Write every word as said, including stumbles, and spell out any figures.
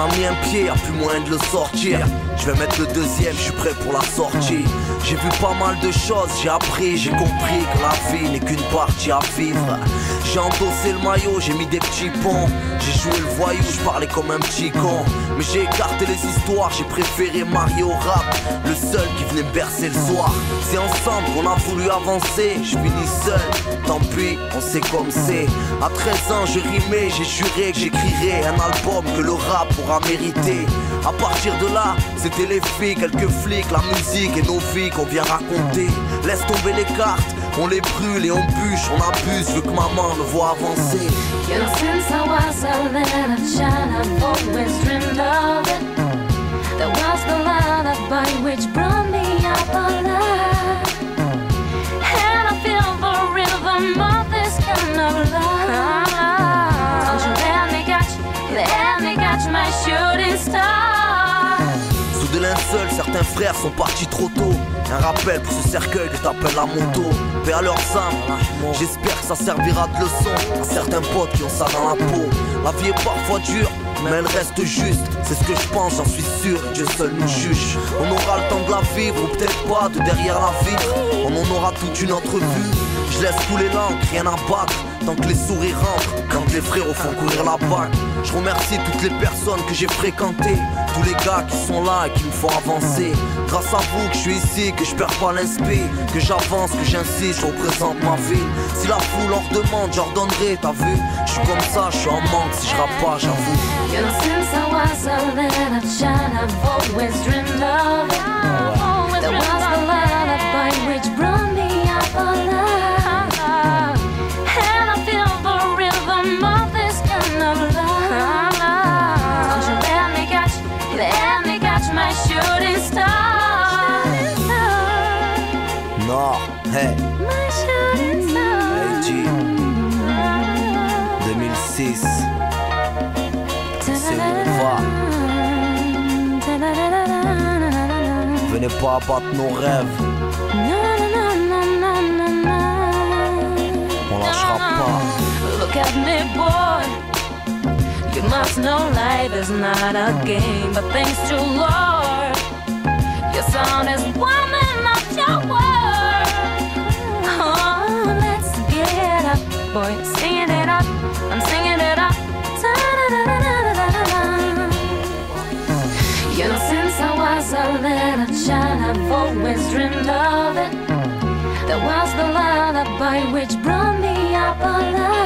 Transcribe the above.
a mis un pied, y'a plus moyen de le sortir. Je vais mettre le deuxième, je suis prêt pour la sortie. J'ai vu pas mal de choses, j'ai appris, j'ai compris que la vie n'est qu'une partie à vivre. J'ai endossé le maillot, j'ai mis des petits ponts. J'ai joué le voyou, je parlais comme un petit con. Mais j'ai écarté les histoires, j'ai préféré marier au rap, le seul qui venait me bercer le soir. C'est ensemble qu'on a voulu avancer, je finis seul, tant pis, on sait comme c'est. À treize ans je rimais, j'ai juré que j'écrirais un album que le rap aura mérité. À partir de là, c'était les filles, quelques flics, la musique et nos vies qu'on vient raconter. Laisse tomber les cartes, on les brûle et on bûche, on abuse, vu que maman le voit avancer. You know, since I was a little child, I've always dreamed of it. There was the lullaby which brought me up alive, and I feel the rhythm of this kind of love. Don't you let me catch, let me catch my shooting star. Sous de linceul, certains frères sont partis trop tôt. Un rappel pour ce cercueil que t'appelles la moto. Paix à leurs âmes, j'espère que ça servira de leçon à certains potes qui ont ça dans la peau. La vie est parfois dure, mais elle reste juste. C'est ce que je pense, j'en suis sûr, Dieu seul nous juge. On aura le temps de la vivre, ou peut-être pas, de derrière la vitre. On en aura toute une autre vue. Je laisse couler l'encre, rien à battre. Tant que les sourires rentrent, quand les frérots font courir la balle. Je remercie toutes les personnes que j'ai fréquentées, tous les gars qui sont là et qui me font avancer. Grâce à vous que je suis ici, que je perds pas l'inspi, que j'avance, que j'insiste, je représente ma ville. Si la foule en redemande, j'en redonnerai, t'as vu? Je suis comme ça, je suis en manque, si je rappe pas, j'avoue. You know, since I was a little child, I've always dreamed of it. There was the lullaby which brought me up alive, and I feel the rhythm of this kind of love. Don't you let me catch, let me catch my shooting star. Non, hey, My shooting star. hey G, deux mille six, c'est où on va. Venez pas abattre nos rêves, on lâchera pas. Look at me, boy. You must know life is not a game, but thanks to Lord, your son is woman of your word. Oh, let's get up, boy, singing it up. I'm singing it up. Ta-da-da-da-da-da-da. You know, since I was a little child, I've always dreamed of it. There was the lullaby which brought me up alive.